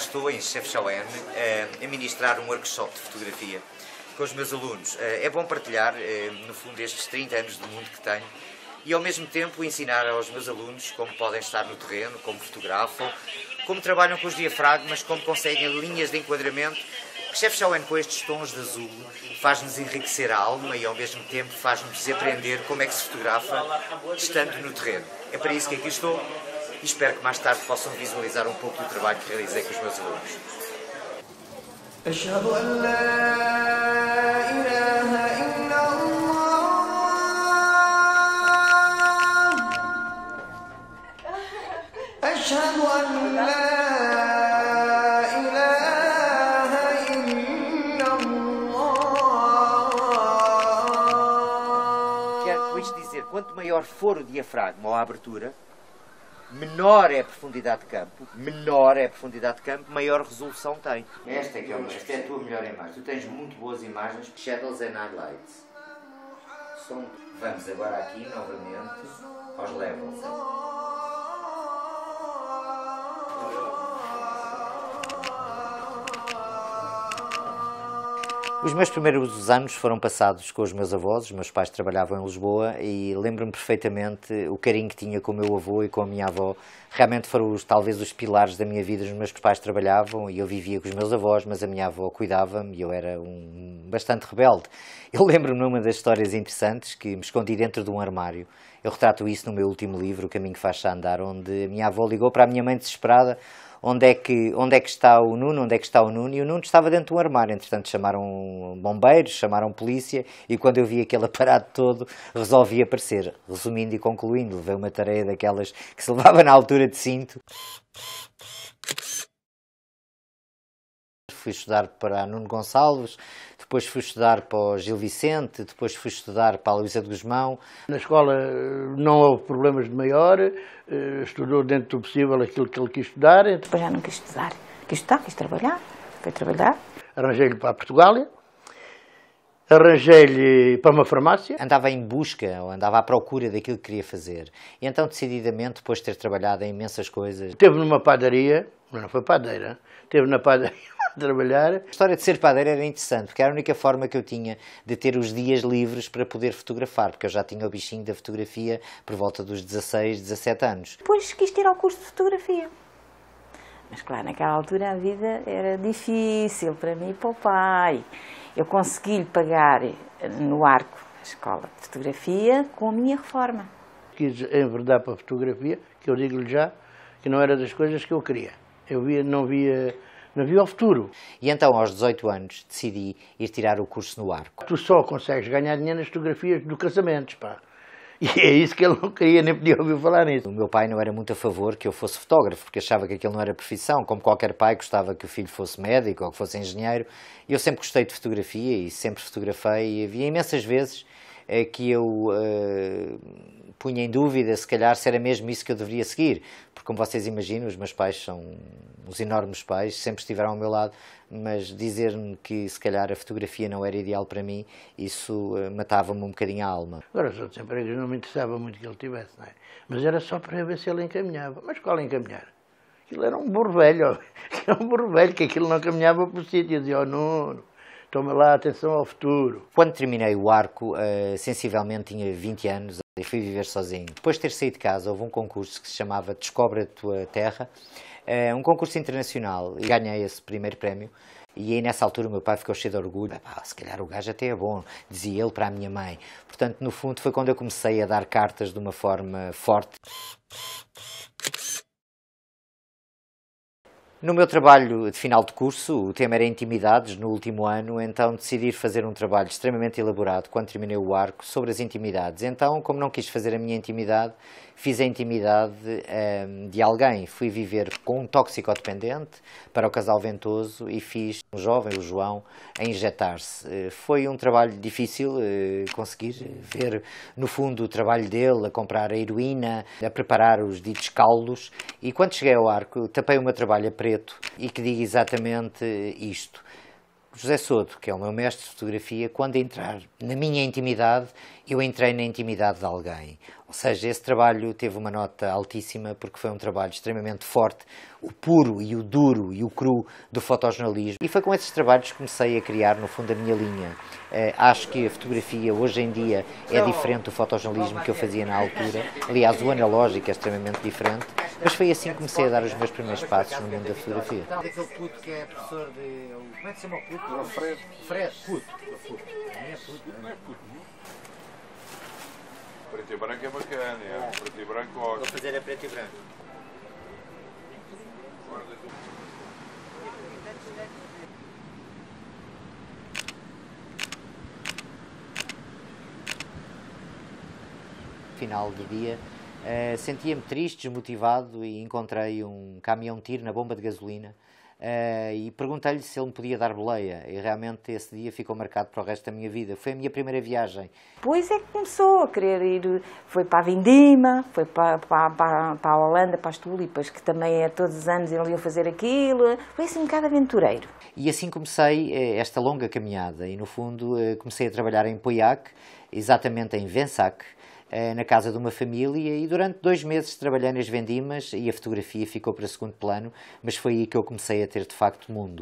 estou em Chefchaouen a ministrar um workshop de fotografia com os meus alunos. É bom partilhar, no fundo, estes 30 anos do mundo que tenho e, ao mesmo tempo, ensinar aos meus alunos como podem estar no terreno, como fotografam, como trabalham com os diafragmas, como conseguem linhas de enquadramento. Chefchaouen, com estes tons de azul, faz-nos enriquecer a alma e, ao mesmo tempo, faz-nos aprender como é que se fotografa estando no terreno. É para isso que aqui estou e espero que mais tarde possam visualizar um pouco do trabalho que realizei com os meus alunos. أشهد أن لا إله إلا الله أشهد أن لا إله إلا الله. Quero com isto dizer, quanto maior for o diafragma ou a abertura, menor é a profundidade de campo, maior resolução tem. Esta é a tua melhor imagem. Tu tens muito boas imagens, shadows and highlights. Vamos agora aqui novamente aos levels. Os meus primeiros anos foram passados com os meus avós. Os meus pais trabalhavam em Lisboa e lembro-me perfeitamente o carinho que tinha com o meu avô e com a minha avó. Realmente foram talvez os pilares da minha vida. Os meus pais trabalhavam e eu vivia com os meus avós, mas a minha avó cuidava-me e eu era bastante rebelde. Eu lembro-me de uma das histórias interessantes que me escondi dentro de um armário. Eu retrato isso no meu último livro, O Caminho que Faz-se Andar, onde a minha avó ligou para a minha mãe desesperada. Onde é que está o Nuno? Onde é que está o Nuno? E o Nuno estava dentro de um armário. Entretanto, chamaram bombeiros, chamaram polícia e quando eu vi aquele aparato todo, resolvi aparecer. Resumindo e concluindo, levei uma tarefa daquelas que se levava na altura de cinto. Fui estudar para Nuno Gonçalves, depois fui estudar para o Gil Vicente, depois fui estudar para a Luísa de Gusmão. Na escola não houve problemas de maior, estudou dentro do possível aquilo que ele quis estudar. Depois já não quis estudar, quis trabalhar, foi trabalhar. Arranjei-lhe para a Portugália, arranjei-lhe para uma farmácia. Andava em busca, ou andava à procura daquilo que queria fazer. E então, decididamente, depois de ter trabalhado em imensas coisas... Esteve numa padaria, não foi padeira, esteve na padaria a trabalhar. A história de ser padeiro era interessante, porque era a única forma que eu tinha de ter os dias livres para poder fotografar, porque eu já tinha o bichinho da fotografia por volta dos 16, 17 anos. Depois quis tirar o curso de fotografia. Mas claro, naquela altura a vida era difícil para mim e para o pai. Eu consegui-lhe pagar no Arco a escola de fotografia com a minha reforma. Quis enverdar para a fotografia, que eu digo-lhe já, que não era das coisas que eu queria. Eu não via o futuro. E então, aos 18 anos, decidi ir tirar o curso no Arco. Tu só consegues ganhar dinheiro nas fotografias do casamento, pá. E é isso que ele não queria, nem podia ouvir falar nisso. O meu pai não era muito a favor que eu fosse fotógrafo, porque achava que aquilo não era profissão, como qualquer pai gostava que o filho fosse médico ou que fosse engenheiro. E eu sempre gostei de fotografia e sempre fotografei, e havia imensas vezes que eu punha em dúvida se calhar se era mesmo isso que eu deveria seguir, porque como vocês imaginam, os meus pais são uns enormes pais, sempre estiveram ao meu lado, mas dizer-me que se calhar a fotografia não era ideal para mim, isso matava-me um bocadinho a alma. Agora, os outros empregos não me interessava muito que ele tivesse, não é? Mas era só para ver se ele encaminhava. Mas qual encaminhar? Aquilo era um burro velho, que aquilo não caminhava para o sítio. Eu dizia, não, toma lá, atenção ao futuro. Quando terminei o Arco, sensivelmente tinha 20 anos e fui viver sozinho. Depois de ter saído de casa, houve um concurso que se chamava Descobre a Tua Terra, um concurso internacional, e ganhei esse primeiro prémio. E aí, nessa altura, o meu pai ficou cheio de orgulho. Se calhar o gajo até é bom, dizia ele para a minha mãe. Portanto, no fundo, foi quando eu comecei a dar cartas de uma forma forte. No meu trabalho de final de curso, o tema era intimidades no último ano, então decidi fazer um trabalho extremamente elaborado, quando terminei o Arco, sobre as intimidades. Então, como não quis fazer a minha intimidade, fiz a intimidade de alguém. Fui viver com um toxicodependente para o casal Ventoso e fiz um jovem, o João, a injetar-se. Foi um trabalho difícil, conseguir ver, no fundo, o trabalho dele, a comprar a heroína, a preparar os ditos caldos. E quando cheguei ao Arco, tapei o meu trabalho a preto e que diga exatamente isto. José Soto, que é o meu mestre de fotografia, quando entrar na minha intimidade, eu entrei na intimidade de alguém. Ou seja, esse trabalho teve uma nota altíssima porque foi um trabalho extremamente forte, o puro e o duro e o cru do fotojornalismo. E foi com esses trabalhos que comecei a criar, no fundo, a minha linha. Acho que a fotografia, hoje em dia, é diferente do fotojornalismo que eu fazia na altura. Aliás, o analógico é extremamente diferente. Mas foi assim que comecei a dar os meus primeiros passos no mundo da fotografia. Daquele puto que é professor de... Como é que se chama o puto? O Fred. Fred, puto. Não é puto, não é puto. Preto e branco é bacana, é. Preto e branco ótimo. Vou fazer a preto e branco. Final do dia, sentia-me triste, desmotivado e encontrei um caminhão-tiro na bomba de gasolina e perguntei-lhe se ele me podia dar boleia e realmente esse dia ficou marcado para o resto da minha vida. Foi a minha primeira viagem. Depois é que começou a querer ir, foi para a Vindima, foi para a Holanda, para as tulipas, que também todos os anos ele ia fazer aquilo, foi assim um bocado aventureiro. E assim comecei esta longa caminhada e no fundo comecei a trabalhar em Poiac, exatamente em Vensac, na casa de uma família e durante 2 meses trabalhei nas vendimas e a fotografia ficou para segundo plano, mas foi aí que eu comecei a ter de facto mundo.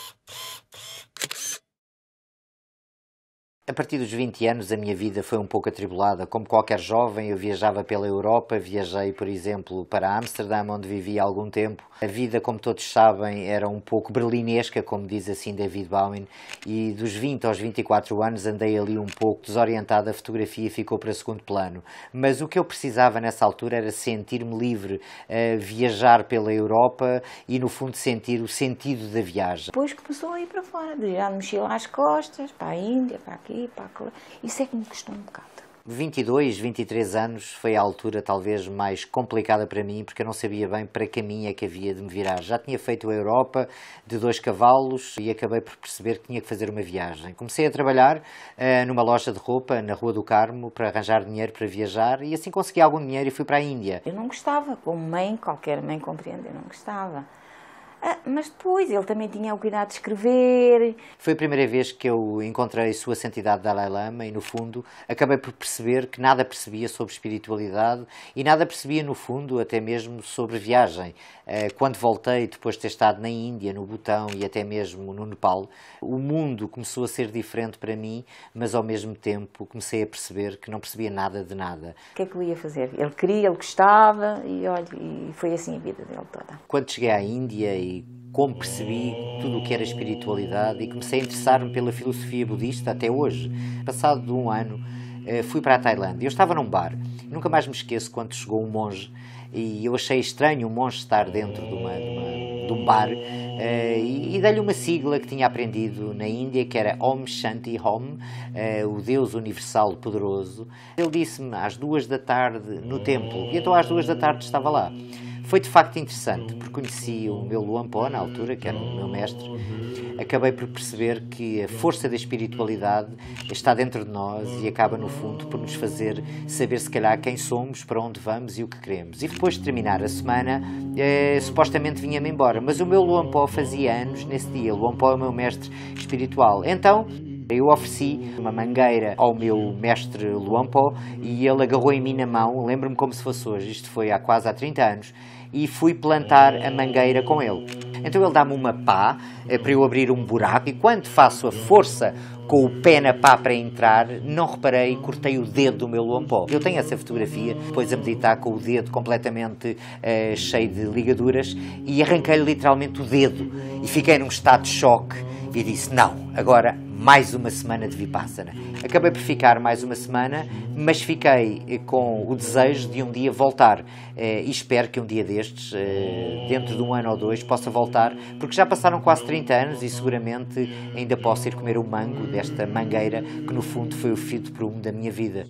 A partir dos 20 anos a minha vida foi um pouco atribulada. Como qualquer jovem, eu viajava pela Europa, viajei, por exemplo, para Amsterdã, onde vivi há algum tempo. A vida, como todos sabem, era um pouco berlinesca, como diz assim David Bowie, e dos 20 aos 24 anos andei ali um pouco desorientado, a fotografia ficou para segundo plano. Mas o que eu precisava nessa altura era sentir-me livre, viajar pela Europa e, no fundo, sentir o sentido da viagem. Depois começou a ir para fora, de já mochila às costas, para a Índia, para aqui, para lá. Isso é que me custou um bocado. 22, 23 anos foi a altura talvez mais complicada para mim, porque eu não sabia bem para que caminho é que havia de me virar. Já tinha feito a Europa de 2 cavalos e acabei por perceber que tinha que fazer uma viagem. Comecei a trabalhar numa loja de roupa na Rua do Carmo para arranjar dinheiro para viajar e assim consegui algum dinheiro e fui para a Índia. Eu não gostava, como mãe, qualquer mãe compreende, eu não gostava. Mas depois ele também tinha o cuidado de escrever. Foi a primeira vez que eu encontrei Sua Santidade Dalai Lama e, no fundo, acabei por perceber que nada percebia sobre espiritualidade e nada percebia, no fundo, até mesmo sobre viagem. Quando voltei, depois de ter estado na Índia, no Butão e até mesmo no Nepal, o mundo começou a ser diferente para mim, mas ao mesmo tempo comecei a perceber que não percebia nada de nada. O que é que eu ia fazer? Ele queria, ele gostava e, olha, e foi assim a vida dele toda. Quando cheguei à Índia e como percebi tudo o que era espiritualidade e comecei a interessar-me pela filosofia budista até hoje. Passado de um ano, fui para a Tailândia. Eu estava num bar. Nunca mais me esqueço quando chegou um monge e eu achei estranho o monge estar dentro de um bar e dei-lhe uma sigla que tinha aprendido na Índia, que era Om Shanti Om, o Deus Universal Poderoso. Ele disse-me às 2 da tarde no templo e então às 2 da tarde estava lá. Foi de facto interessante, porque conheci o meu Luang Por na altura, que era o meu mestre. Acabei por perceber que a força da espiritualidade está dentro de nós e acaba, no fundo, por nos fazer saber, se calhar, quem somos, para onde vamos e o que queremos. E depois de terminar a semana, supostamente vinha-me embora. Mas o meu Luang Por fazia anos nesse dia. O Luang Por é o meu mestre espiritual. Então, eu ofereci uma mangueira ao meu mestre Luang Por e ele agarrou em mim na mão, lembro-me como se fosse hoje, isto foi há quase 30 anos, e fui plantar a mangueira com ele. Então ele dá-me uma pá para eu abrir um buraco e quando faço a força com o pé na pá para entrar, não reparei, cortei o dedo do meu Luang Por. Eu tenho essa fotografia, depois a meditar com o dedo completamente cheio de ligaduras e arranquei-lhe literalmente o dedo e fiquei num estado de choque e disse, não, agora mais uma semana de Vipassana. Acabei por ficar mais uma semana, mas fiquei com o desejo de um dia voltar e espero que um dia destes, dentro de um ano ou 2, possa voltar, porque já passaram quase 30 anos e seguramente ainda posso ir comer o mango desta mangueira que no fundo foi o fio de prumo da minha vida.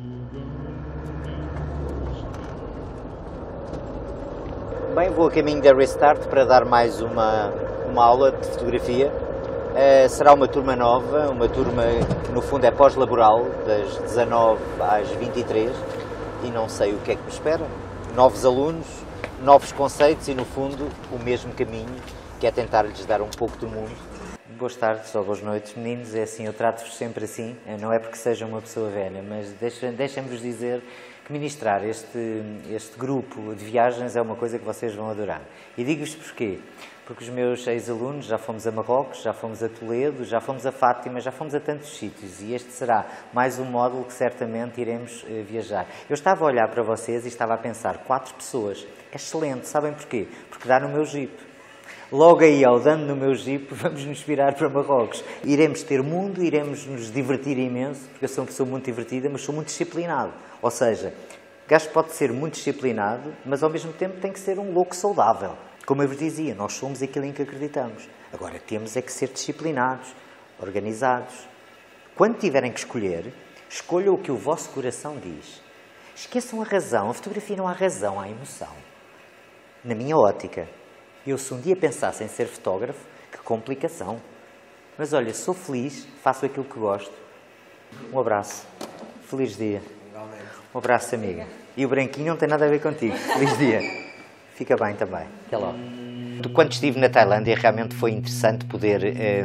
Bem, vou a caminho da Restart para dar mais uma aula de fotografia. Será uma turma nova, uma turma que no fundo é pós-laboral, das 19 às 23 e não sei o que é que me espera. Novos alunos, novos conceitos e no fundo o mesmo caminho, que é tentar-lhes dar um pouco do mundo. boas tardes ou boas noites, meninos. É assim, eu trato-vos sempre assim, não é porque seja uma pessoa velha, mas deixem-vos dizer que ministrar este grupo de viagens é uma coisa que vocês vão adorar. E digo-vos porquê. Porque os meus ex-alunos já fomos a Marrocos, já fomos a Toledo, já fomos a Fátima, já fomos a tantos sítios e este será mais um módulo que certamente iremos viajar. Eu estava a olhar para vocês e estava a pensar, 4 pessoas, excelente, sabem porquê? Porque dá no meu Jeep. Logo aí, ao dando no meu Jeep, vamos nos virar para Marrocos. Iremos ter mundo, iremos nos divertir imenso, porque eu sou uma pessoa muito divertida, mas sou muito disciplinado. Ou seja, o gajo pode ser muito disciplinado, mas ao mesmo tempo tem que ser um louco saudável. Como eu vos dizia, nós somos aquilo em que acreditamos. Agora, temos é que ser disciplinados, organizados. Quando tiverem que escolher, escolham o que o vosso coração diz. Esqueçam a razão. A fotografia não há razão, há emoção. Na minha ótica, eu se um dia pensasse em ser fotógrafo, que complicação. Mas olha, sou feliz, faço aquilo que gosto. Um abraço. Feliz dia. Um abraço, amiga. E o branquinho não tem nada a ver contigo. Feliz dia. Fica bem também. Até logo. Quando estive na Tailândia, realmente foi interessante poder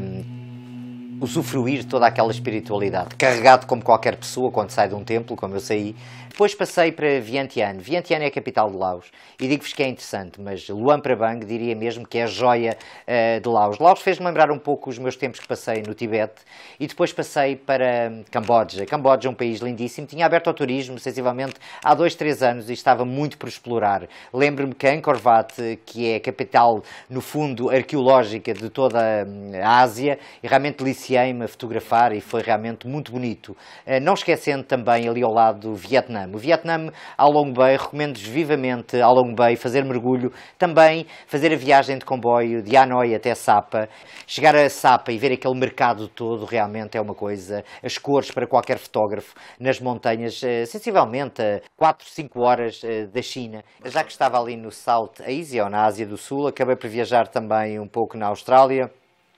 usufruir toda aquela espiritualidade. Carregado como qualquer pessoa quando sai de um templo, como eu saí. Depois passei para Vientiane. Vientiane é a capital de Laos. E digo-vos que é interessante, mas Luang Prabang diria mesmo que é a joia de Laos. Laos fez-me lembrar um pouco os meus tempos que passei no Tibete. E depois passei para Camboja. Camboja é um país lindíssimo. Tinha aberto ao turismo, sensivelmente, há 2, 3 anos e estava muito por explorar. Lembro-me que Angkor Wat, que é a capital, no fundo, arqueológica de toda a Ásia, e realmente deliciei-me a fotografar e foi realmente muito bonito. Não esquecendo também ali ao lado do Vietnã. O Vietnã, ao Long Bay, recomendo-vos vivamente ao Long Bay fazer mergulho, também fazer a viagem de comboio de Hanoi até Sapa. Chegar a Sapa e ver aquele mercado todo realmente é uma coisa, as cores para qualquer fotógrafo nas montanhas, sensivelmente a 4, 5 horas da China. Já que estava ali no South Asia, ou na Ásia do Sul, acabei por viajar também um pouco na Austrália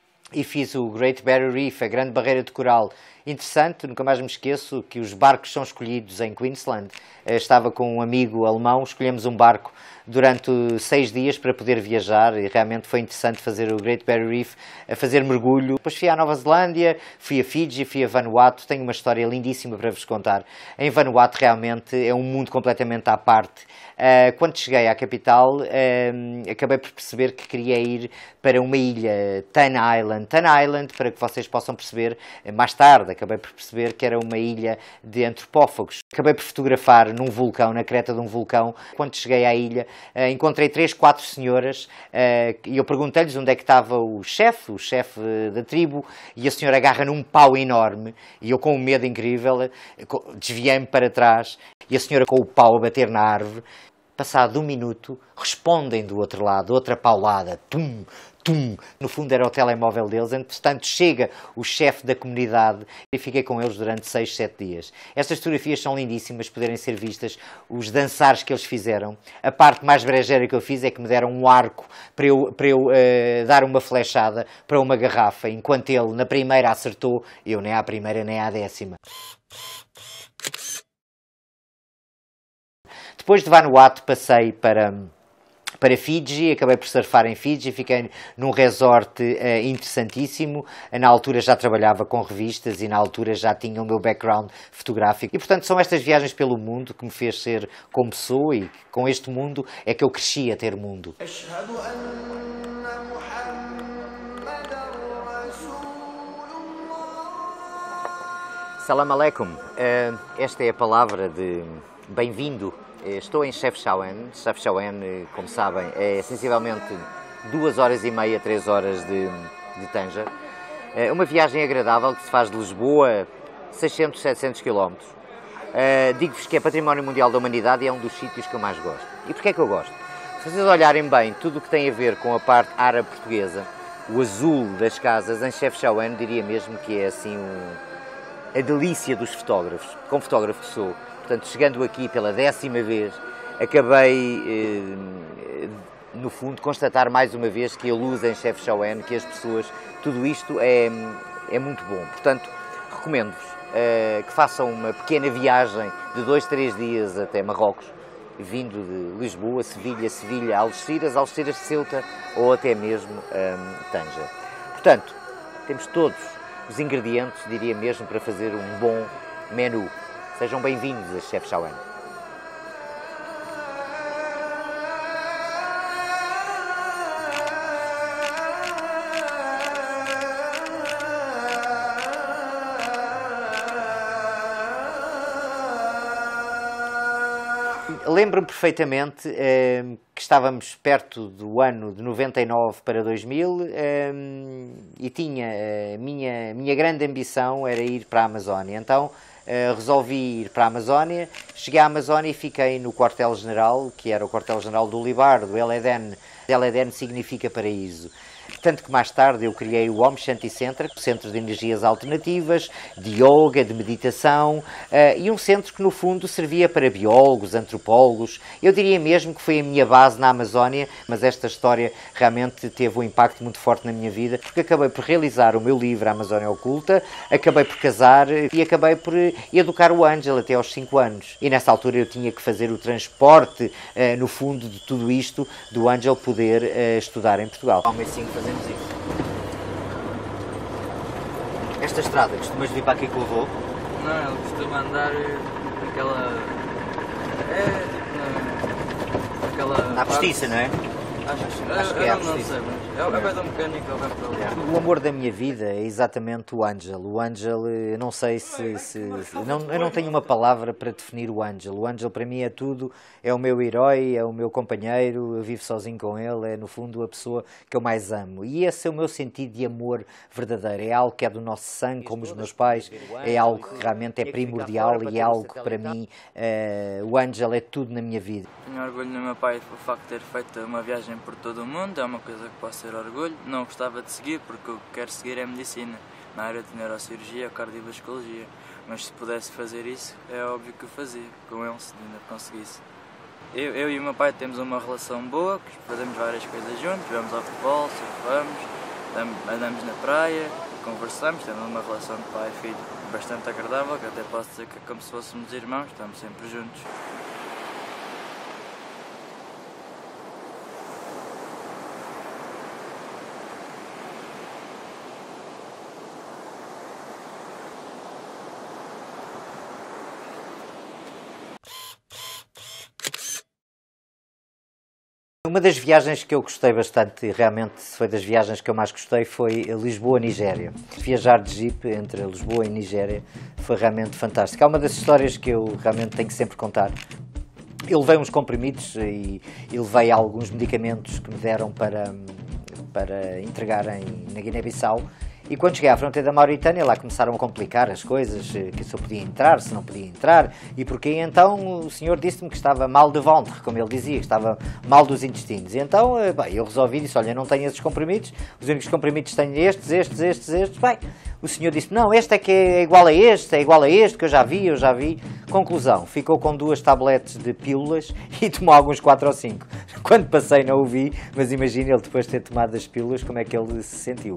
e fiz o Great Barrier Reef, a Grande Barreira de Coral. Interessante, nunca mais me esqueço que os barcos são escolhidos em Queensland. Estava com um amigo alemão, escolhemos um barco durante 6 dias para poder viajar e realmente foi interessante fazer o Great Barrier Reef, a fazer mergulho. Depois fui à Nova Zelândia, fui a Fiji, fui a Vanuatu, tenho uma história lindíssima para vos contar. Em Vanuatu realmente é um mundo completamente à parte. Quando cheguei à capital, acabei por perceber que queria ir para uma ilha, Tan Island. Tan Island, para que vocês possam perceber, mais tarde acabei por perceber que era uma ilha de antropófagos. Acabei por fotografar num vulcão, na creta de um vulcão. Quando cheguei à ilha, encontrei 3, 4 senhoras e eu perguntei-lhes onde é que estava o chefe da tribo, e a senhora agarra num pau enorme e eu, com um medo incrível, desviei-me para trás e a senhora com o pau a bater na árvore. Passado 1 minuto, respondem do outro lado, outra paulada, tum, tum. No fundo era o telemóvel deles. Entretanto, chega o chefe da comunidade e fiquei com eles durante 6, 7 dias. Estas fotografias são lindíssimas, poderem ser vistas, os dançares que eles fizeram. A parte mais brejeira que eu fiz é que me deram um arco para eu dar uma flechada para uma garrafa, enquanto ele, na primeira, acertou, eu nem à primeira nem à 10ª. Depois de Vanuatu passei para Fiji, acabei por surfar em Fiji, fiquei num resort interessantíssimo. Na altura já trabalhava com revistas e na altura já tinha o meu background fotográfico. E portanto são estas viagens pelo mundo que me fez ser como sou, e com este mundo é que eu cresci a ter mundo. أشهد أن محمدًا رسول الله. Salam aleikum. Esta é a palavra de bem-vindo. Estou em Chefchaouen. Chefchaouen, como sabem, é sensivelmente 2h30, 3 horas de Tanger. É uma viagem agradável que se faz de Lisboa 600, 700 km. Digo-vos que é Património Mundial da Humanidade e é um dos sítios que eu mais gosto. E porquê é que eu gosto? Se vocês olharem bem tudo o que tem a ver com a parte árabe portuguesa, o azul das casas em Chefchaouen, diria mesmo que é assim a delícia dos fotógrafos, como fotógrafo que sou. Portanto, chegando aqui pela 10ª vez, acabei, no fundo, constatar mais uma vez que a luz em Chefchaouen, que as pessoas, tudo isto é muito bom. Portanto, recomendo-vos que façam uma pequena viagem de 2, 3 dias até Marrocos, vindo de Lisboa, Sevilha, Algeciras, Ceuta ou até mesmo Tanger. Portanto, Temos todos os ingredientes, diria mesmo, para fazer um bom menu. Sejam bem-vindos a Chef Shawen. Lembro-me perfeitamente que estávamos perto do ano de 99 para 2000 e tinha a minha grande ambição era ir para a Amazónia. Então resolvi ir para a Amazónia, cheguei à Amazónia e fiquei no quartel-general, que era o quartel-general do Libar, do El Eden. El Eden significa paraíso. Tanto que mais tarde eu criei o Om Shanti Center, centro de energias alternativas, de yoga, de meditação, e um centro que no fundo servia para biólogos, antropólogos. Eu diria mesmo que foi a minha base na Amazónia, mas esta história realmente teve um impacto muito forte na minha vida, porque acabei por realizar o meu livro A Amazónia Oculta, acabei por casar e acabei por educar o Ângelo até aos 5 anos. E nessa altura eu tinha que fazer o transporte, no fundo, de tudo isto, do Ângelo poder estudar em Portugal. Ao mês 5 fazemos isso. Esta estrada, costumas vir para aqui com o avô? Não, ele costuma andar aquela... aquela... Na postiça, não é? Acho que é a não postiça. sei, mas é coisa mecânica, ele vai para ali. O amor da minha vida é exatamente o Ângelo. O Ângelo, eu não sei eu não tenho uma palavra para definir o Ângelo. O Ângelo para mim é tudo, é o meu herói, é o meu companheiro, eu vivo sozinho com ele, é no fundo a pessoa que eu mais amo. E esse é o meu sentido de amor verdadeiro. É algo que é do nosso sangue, como os meus pais, é algo que realmente é primordial e é algo que para mim, o Ângelo é tudo na minha vida. Tenho orgulho no meu pai pelo facto de ter feito uma viagem por todo o mundo, é uma coisa que posso ter orgulho. Não gostava de seguir, porque o que quero seguir é medicina, na área de neurocirurgia ou cardiovascologia. Mas se pudesse fazer isso, é óbvio que o fazia, com ele, se ainda conseguisse. Eu e o meu pai temos uma relação boa, fazemos várias coisas juntos, vamos ao futebol, surfamos, andamos na praia, conversamos, temos uma relação de pai e filho bastante agradável, que até posso dizer que é como se fôssemos irmãos, estamos sempre juntos. Uma das viagens que eu gostei bastante, realmente foi das viagens que eu mais gostei, foi Lisboa-Nigéria. Viajar de Jeep entre Lisboa e Nigéria foi realmente fantástico. É uma das histórias que eu realmente tenho que sempre contar. Eu levei uns comprimidos e levei alguns medicamentos que me deram para entregar na Guiné-Bissau. E quando cheguei à fronteira da Mauritânia, lá começaram a complicar as coisas, que se eu podia entrar, se não podia entrar, e porque então o senhor disse-me que estava mal de ventre, como ele dizia, que estava mal dos intestinos. E então, bem, eu resolvi, disse, olha, não tenho esses comprimidos, os únicos comprimidos tenho estes. Bem, o senhor disse, não, este é que é igual a este, que eu já vi. Conclusão, ficou com 2 tabletes de pílulas e tomou alguns 4 ou 5. Quando passei não o vi, mas imagina ele depois de ter tomado as pílulas, como é que ele se sentiu.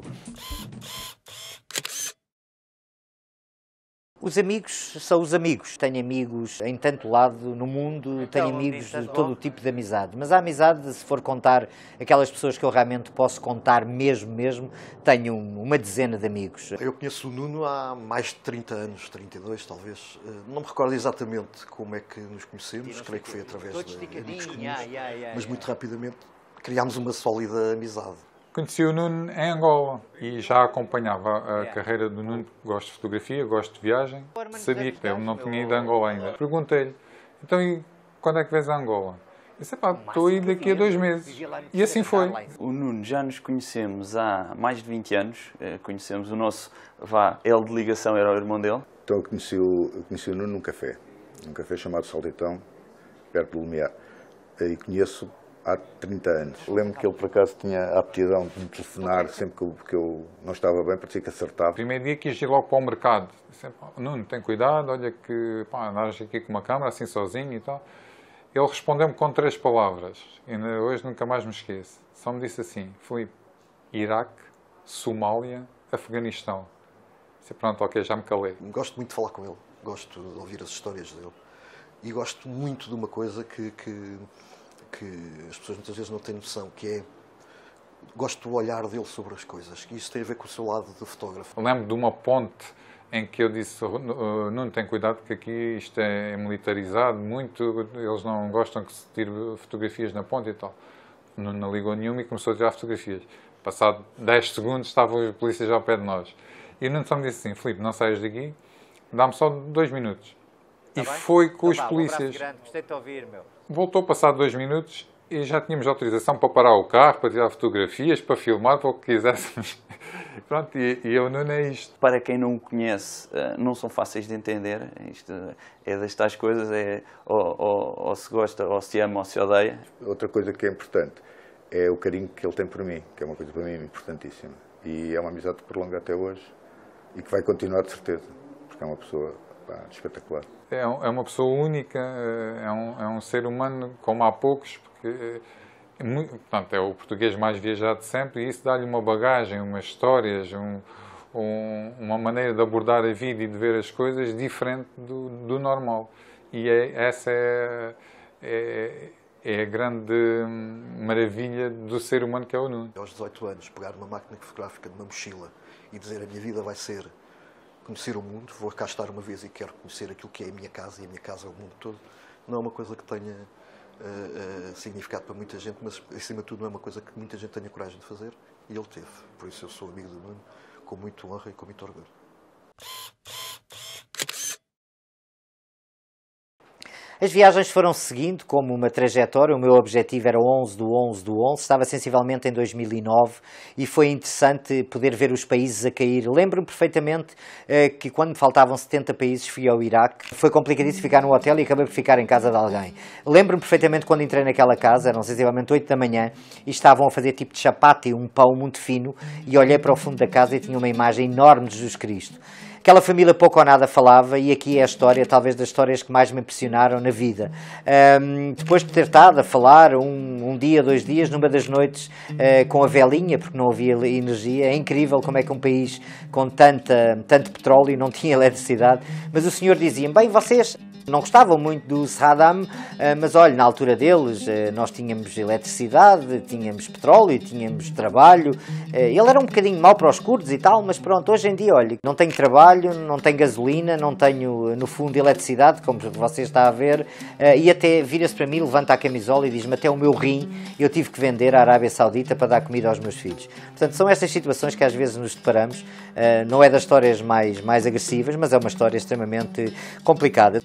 Os amigos são os amigos. Tenho amigos em tanto lado no mundo, tenho amigos de todo o tipo de amizade. Mas a amizade, se for contar aquelas pessoas que eu realmente posso contar mesmo, tenho uma dezena de amigos. Eu conheço o Nuno há mais de 30 anos, 32 talvez. Não me recordo exatamente como é que nos conhecemos, creio que foi através de amigos comuns, mas muito rapidamente criámos uma sólida amizade. Conheci o Nuno em Angola e já acompanhava a carreira do Nuno, gosto de fotografia, gosto de viagem. Sabia que ele não tinha ido a Angola ainda. Perguntei-lhe, então e quando é que vens a Angola? Eu disse, pá, estou aí daqui a 2 meses. E assim foi. O Nuno, já nos conhecemos há mais de 20 anos. Conhecemos o nosso, ele de ligação era o irmão dele. Então eu conheci o Nuno num café chamado Salditão, perto do Lumiar. E conheço há 30 anos. Lembro que ele, por acaso, tinha a aptidão de me telefonar sempre que eu não estava bem, parecia que acertava. Primeiro dia quis ir logo para o mercado. Disse, Nuno, tem cuidado, olha que andas aqui com uma câmera, assim sozinho e tal. Ele respondeu-me com 3 palavras. Ainda hoje nunca mais me esqueço. Só me disse assim, Filipe, Iraque, Somália, Afeganistão. Disse, pronto, ok, já me calei. Gosto muito de falar com ele, gosto de ouvir as histórias dele. E gosto muito de uma coisa que as pessoas muitas vezes não têm noção, que é Gosto do olhar dele sobre as coisas. E isso tem a ver com o seu lado de fotógrafo. Lembro de uma ponte em que eu disse, Nuno, tem cuidado que aqui isto é militarizado muito, eles não gostam que se tire fotografias na ponte e tal. Nuno não ligou nenhuma e começou a tirar fotografias. Passado 10 segundos estavam os polícias já ao pé de nós. E o Nuno só me disse assim, Filipe, não saias daqui, dá-me só 2 minutos. Tá e bem? foi com os Um polícias. abraço grande, gostei de te ouvir, meu. Voltou passado 2 minutos e já tínhamos autorização para parar o carro, para tirar fotografias, para filmar, para o que quiséssemos. Pronto, e eu não é isto. Para quem não o conhece, não são fáceis de entender. Isto é destas coisas, ou se gosta, ou se ama, ou se odeia. Outra coisa que é importante é o carinho que ele tem por mim, que é uma coisa para mim importantíssima. E é uma amizade que prolonga até hoje e que vai continuar de certeza, porque é uma pessoa espetacular. É uma pessoa única, é um ser humano como há poucos, porque portanto, é o português mais viajado de sempre e isso dá-lhe uma bagagem, umas histórias, uma maneira de abordar a vida e de ver as coisas diferente do normal. E essa é a grande maravilha do ser humano que é o Nuno. Aos 18 anos, pegar uma máquina fotográfica de uma mochila e dizer a minha vida vai ser conhecer o mundo, vou cá estar uma vez e quero conhecer aquilo que é a minha casa, e a minha casa é o mundo todo, não é uma coisa que tenha significado para muita gente, mas acima de tudo não é uma coisa que muita gente tenha coragem de fazer, e ele teve. Por isso eu sou amigo do Nuno com muita honra e com muito orgulho. As viagens foram seguindo como uma trajetória. O meu objetivo era 11/11/11. Estava sensivelmente em 2009 e foi interessante poder ver os países a cair. Lembro-me perfeitamente que quando me faltavam 70 países fui ao Iraque. Foi complicadíssimo ficar no hotel e acabei por ficar em casa de alguém. Lembro-me perfeitamente quando entrei naquela casa, eram sensivelmente 8 da manhã e estavam a fazer tipo de chapati, um pão muito fino, e olhei para o fundo da casa e tinha uma imagem enorme de Jesus Cristo. Aquela família pouco ou nada falava e aqui é a história, talvez das histórias que mais me impressionaram na vida. Depois de ter estado a falar um dia, 2 dias, numa das noites com a velinha, porque não havia energia, é incrível como é que um país com tanto petróleo não tinha eletricidade, mas o senhor dizia-me, bem, vocês não gostavam muito do Saddam, mas olha, na altura deles nós tínhamos eletricidade, tínhamos petróleo, tínhamos trabalho. Ele era um bocadinho mau para os curdos e tal, mas pronto, hoje em dia, olha, não tenho trabalho, não tenho gasolina, não tenho, no fundo, eletricidade, como você está a ver, e até vira-se para mim, levanta a camisola e diz-me, até o meu rim eu tive que vender à Arábia Saudita para dar comida aos meus filhos. Portanto, são estas situações que às vezes nos deparamos. Não é das histórias mais agressivas, mas é uma história extremamente complicada.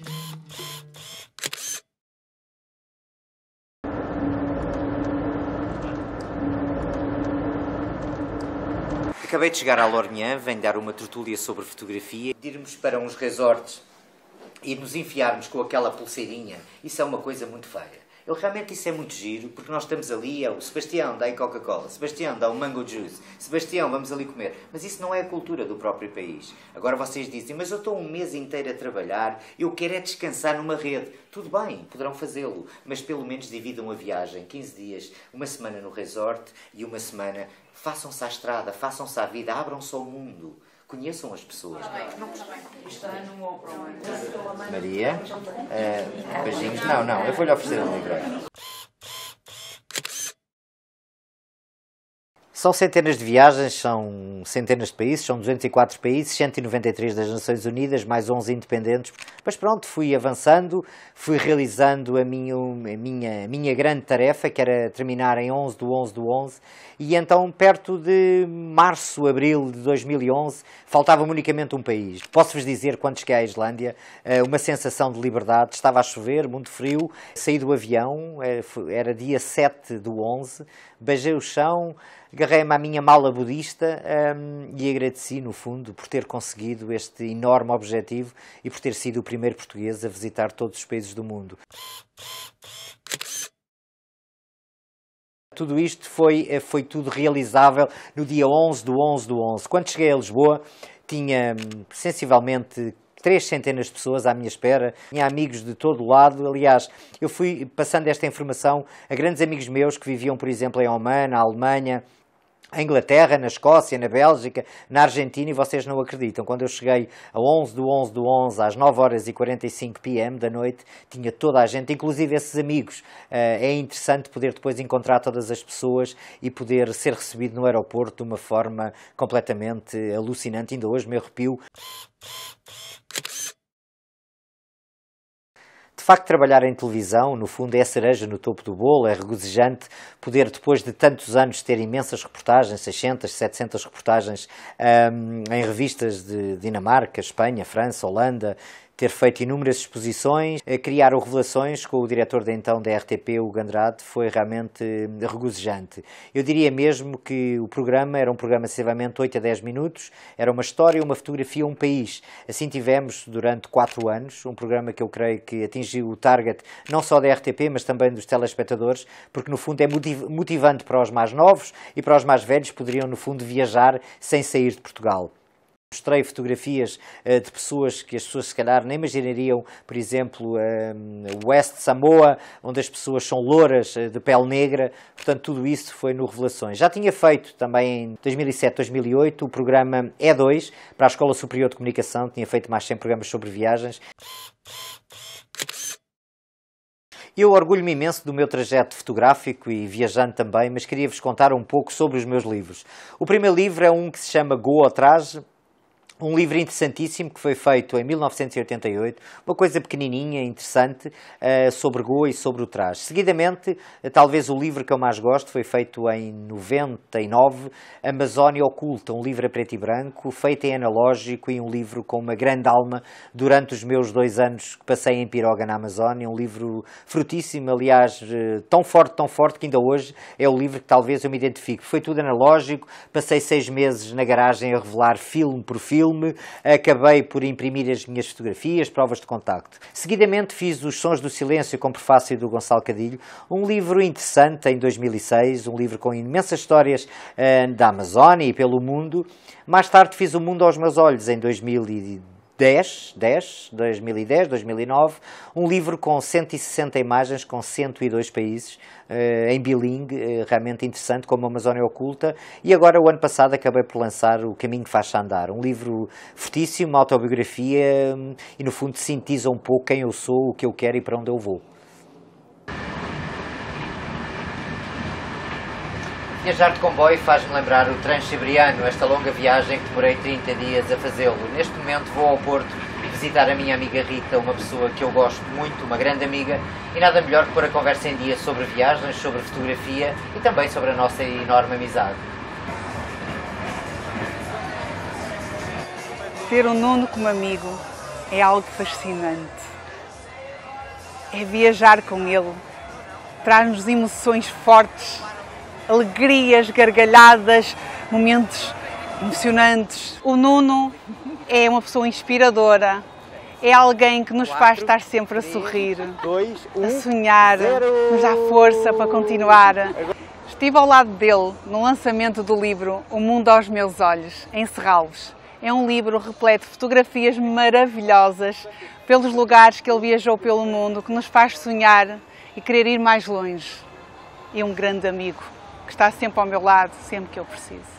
Acabei de chegar à Lormian, venho dar uma tertúlia sobre fotografia, de irmos para uns resorts e nos enfiarmos com aquela pulseirinha, isso é uma coisa muito feia. Realmente isso é muito giro, porque nós estamos ali, o Sebastião dá aí Coca-Cola, Sebastião dá um mango juice, Sebastião vamos ali comer, mas isso não é a cultura do próprio país. Agora vocês dizem, mas eu estou um mês inteiro a trabalhar, eu quero é descansar numa rede. Tudo bem, poderão fazê-lo, mas pelo menos dividam a viagem, 15 dias, uma semana no resort e uma semana, façam-se à estrada, façam-se à vida, abram-se ao mundo. Conheçam as pessoas. Maria, beijinhos. Não, eu vou-lhe oferecer um livro. São centenas de viagens, são centenas de países, são 204 países, 193 das Nações Unidas, mais 11 independentes. Mas pronto, fui avançando, fui realizando a minha grande tarefa, que era terminar em 11/11/11, e então, perto de março, abril de 2011, faltava-me unicamente um país. Posso-vos dizer, quando cheguei à Islândia, uma sensação de liberdade, estava a chover, muito frio, saí do avião, era dia 7/11, beijei o chão, agarrei-me à minha mala budista e agradeci, no fundo, por ter conseguido este enorme objetivo e por ter sido o primeiro português a visitar todos os países do mundo. Tudo isto foi tudo realizável no dia 11/11/11. Quando cheguei a Lisboa, tinha sensivelmente 300 de pessoas à minha espera, tinha amigos de todo o lado. Aliás, eu fui passando esta informação a grandes amigos meus que viviam, por exemplo, em Oman, na Alemanha, em Inglaterra, na Escócia, na Bélgica, na Argentina, e vocês não acreditam. Quando eu cheguei a 11/11/11, às 9h45 p.m. da noite, tinha toda a gente, inclusive esses amigos. É interessante poder depois encontrar todas as pessoas e poder ser recebido no aeroporto de uma forma completamente alucinante. Ainda hoje me arrepio. De facto, trabalhar em televisão, no fundo, é a cereja no topo do bolo, é regozijante poder, depois de tantos anos, ter imensas reportagens, 600, 700 reportagens em revistas de Dinamarca, Espanha, França, Holanda, ter feito inúmeras exposições, criar o Revelações com o diretor de então da RTP, Hugo Andrade, foi realmente regozijante. Eu diria mesmo que o programa era um programa sensivelmente 8 a 10 minutos, era uma história, uma fotografia, um país. Assim tivemos durante 4 anos, um programa que eu creio que atingiu o target não só da RTP, mas também dos telespectadores, porque no fundo é motivante para os mais novos e para os mais velhos, poderiam no fundo viajar sem sair de Portugal. Mostrei fotografias de pessoas que as pessoas se calhar nem imaginariam, por exemplo, West Samoa, onde as pessoas são louras, de pele negra, portanto tudo isso foi no Revelações. Já tinha feito também em 2007, 2008 o programa E2 para a Escola Superior de Comunicação, tinha feito mais 100 programas sobre viagens. Eu orgulho-me imenso do meu trajeto fotográfico e viajando também, mas queria-vos contar um pouco sobre os meus livros. O primeiro livro é um que se chama Go ao Traje, um livro interessantíssimo que foi feito em 1988, uma coisa pequenininha, interessante, sobre Goa e sobre o traje. Seguidamente, talvez o livro que eu mais gosto, foi feito em 99, Amazónia Oculta, um livro a preto e branco, feito em analógico e um livro com uma grande alma durante os meus 2 anos que passei em Piroga, na Amazónia, um livro frutíssimo, aliás, tão forte que ainda hoje é o livro que talvez eu me identifique. Foi tudo analógico, passei 6 meses na garagem a revelar filme por filme, acabei por imprimir as minhas fotografias, provas de contacto. Seguidamente fiz Os Sons do Silêncio com prefácio do Gonçalo Cadilho, um livro interessante em 2006, um livro com imensas histórias da Amazónia e pelo mundo. Mais tarde fiz O Mundo aos Meus Olhos em 2010, 2009, um livro com 160 imagens, com 102 países, em bilingue, realmente interessante, como a Amazónia Oculta, e agora, o ano passado, acabei por lançar O Caminho que Faz-se Andar, um livro fortíssimo, uma autobiografia, e no fundo sintetiza um pouco quem eu sou, o que eu quero e para onde eu vou. Viajar de comboio faz-me lembrar o Transsiberiano, esta longa viagem que demorei 30 dias a fazê-lo. Neste momento vou ao Porto visitar a minha amiga Rita, uma pessoa que eu gosto muito, uma grande amiga, e nada melhor que pôr a conversa em dia sobre viagens, sobre fotografia e também sobre a nossa enorme amizade. Ter o Nuno como amigo é algo fascinante. É viajar com ele, traz-nos emoções fortes, alegrias, gargalhadas, momentos emocionantes. O Nuno é uma pessoa inspiradora, é alguém que nos faz estar sempre a sorrir, a sonhar, nos dá força para continuar. Estive ao lado dele no lançamento do livro O Mundo aos Meus Olhos, em Serralves. É um livro repleto de fotografias maravilhosas pelos lugares que ele viajou pelo mundo, que nos faz sonhar e querer ir mais longe. É um grande amigo que está sempre ao meu lado, sempre que eu preciso.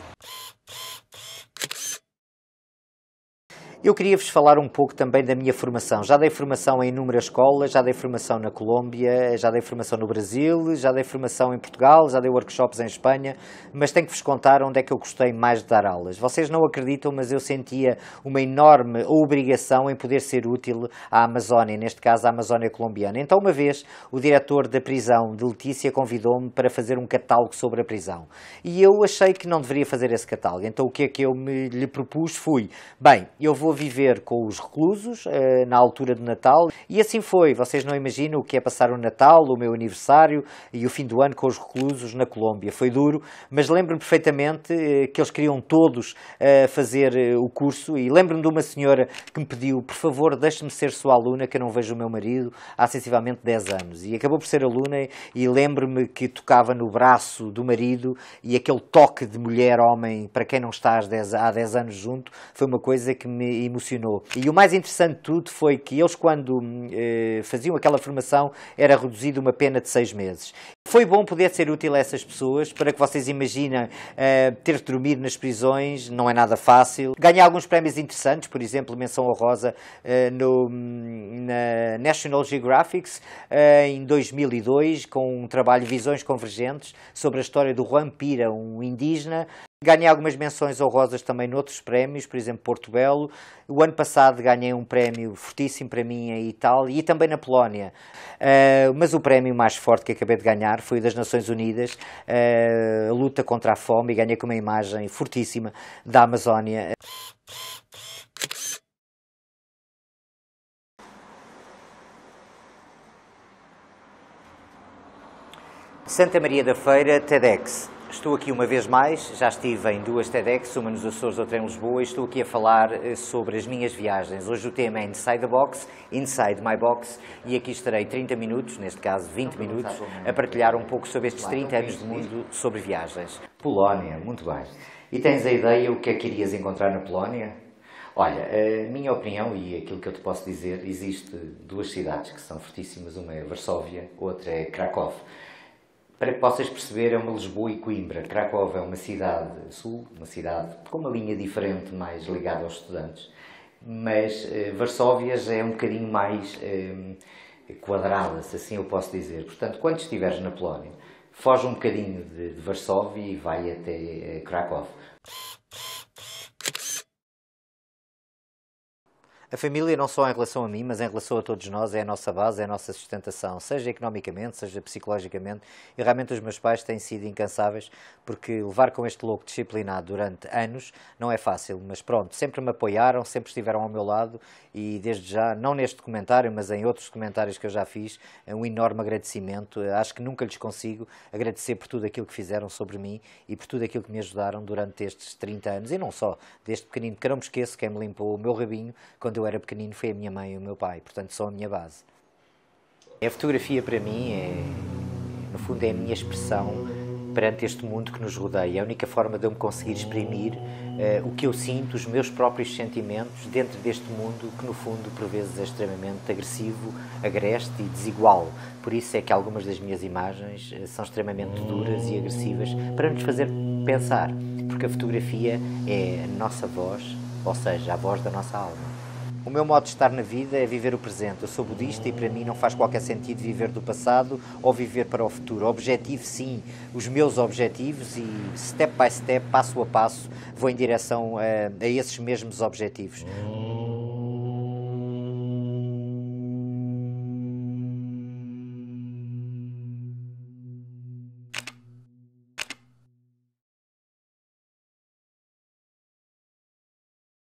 Eu queria-vos falar um pouco também da minha formação. Já dei formação em inúmeras escolas, já dei formação na Colômbia, já dei formação no Brasil, já dei formação em Portugal, já dei workshops em Espanha, mas tenho que vos contar onde é que eu gostei mais de dar aulas. Vocês não acreditam, mas eu sentia uma enorme obrigação em poder ser útil à Amazónia, neste caso à Amazónia colombiana. Então, uma vez, o diretor da prisão de Letícia convidou-me para fazer um catálogo sobre a prisão. E eu achei que não deveria fazer esse catálogo. Então, o que é que eu lhe propus foi, bem, eu vou viver com os reclusos na altura de Natal, e assim foi. Vocês não imaginam o que é passar o Natal, o meu aniversário e o fim do ano com os reclusos na Colômbia. Foi duro, mas lembro-me perfeitamente que eles queriam todos fazer o curso, e lembro-me de uma senhora que me pediu, por favor, deixe-me ser sua aluna, que eu não vejo o meu marido há sensivelmente 10 anos. E acabou por ser aluna, e lembro-me que tocava no braço do marido, e aquele toque de mulher-homem, para quem não está há 10 anos junto, foi uma coisa que me emocionou. E o mais interessante de tudo foi que eles, quando faziam aquela formação, era reduzido uma pena de 6 meses. Foi bom poder ser útil a essas pessoas, para que vocês imaginem ter de dormir nas prisões, não é nada fácil. Ganhei alguns prémios interessantes, por exemplo, menção honrosa na National Geographic em 2002, com um trabalho Visões Convergentes sobre a história do Juan Pira, um indígena. Ganhei algumas menções honrosas também noutros prémios, por exemplo, Porto Belo. O ano passado ganhei um prémio fortíssimo para mim em Itália e também na Polónia. Mas o prémio mais forte que acabei de ganhar foi o das Nações Unidas, a luta contra a fome, e ganhei com uma imagem fortíssima da Amazónia. Santa Maria da Feira, TEDx. Estou aqui uma vez mais, já estive em 2 TEDx, uma nos Açores, outra em Lisboa, e estou aqui a falar sobre as minhas viagens. Hoje o tema é Inside the Box, Inside My Box, e aqui estarei 30 minutos, neste caso 20 minutos, a partilhar um pouco sobre estes 30 anos de mundo sobre viagens. Polónia, muito bem. E tens a ideia o que é que irias encontrar na Polónia? Olha, a minha opinião e aquilo que eu te posso dizer, existe 2 cidades que são fortíssimas, uma é Varsóvia, outra é Krakow. Para que possas perceber, é uma Lisboa e Coimbra. Krakow é uma cidade sul, uma cidade com uma linha diferente, mais ligada aos estudantes. Mas Varsóvia já é um bocadinho mais quadrada, se assim eu posso dizer. Portanto, quando estiveres na Polónia, foge um bocadinho de Varsóvia e vai até Krakow. A família, não só em relação a mim, mas em relação a todos nós, é a nossa base, é a nossa sustentação, seja economicamente, seja psicologicamente. E realmente os meus pais têm sido incansáveis, porque levar com este louco disciplinado durante anos não é fácil. Mas pronto, sempre me apoiaram, sempre estiveram ao meu lado e desde já, não neste documentário, mas em outros documentários que eu já fiz, um enorme agradecimento. Acho que nunca lhes consigo agradecer por tudo aquilo que fizeram sobre mim e por tudo aquilo que me ajudaram durante estes 30 anos. E não só, desde pequenino, que não me esqueço, quem me limpou o meu rabinho quando eu era pequenino foi a minha mãe e o meu pai, portanto são a minha base. A fotografia para mim no fundo é a minha expressão perante este mundo que nos rodeia, é a única forma de eu me conseguir exprimir o que eu sinto, os meus próprios sentimentos dentro deste mundo que no fundo por vezes é extremamente agressivo, agreste e desigual. Por isso é que algumas das minhas imagens são extremamente duras e agressivas para nos fazer pensar, porque a fotografia é a nossa voz, ou seja, a voz da nossa alma. O meu modo de estar na vida é viver o presente. Eu sou budista e para mim não faz qualquer sentido viver do passado ou viver para o futuro. Objetivo, sim, os meus objetivos e step by step, passo a passo, vou em direção a esses mesmos objetivos.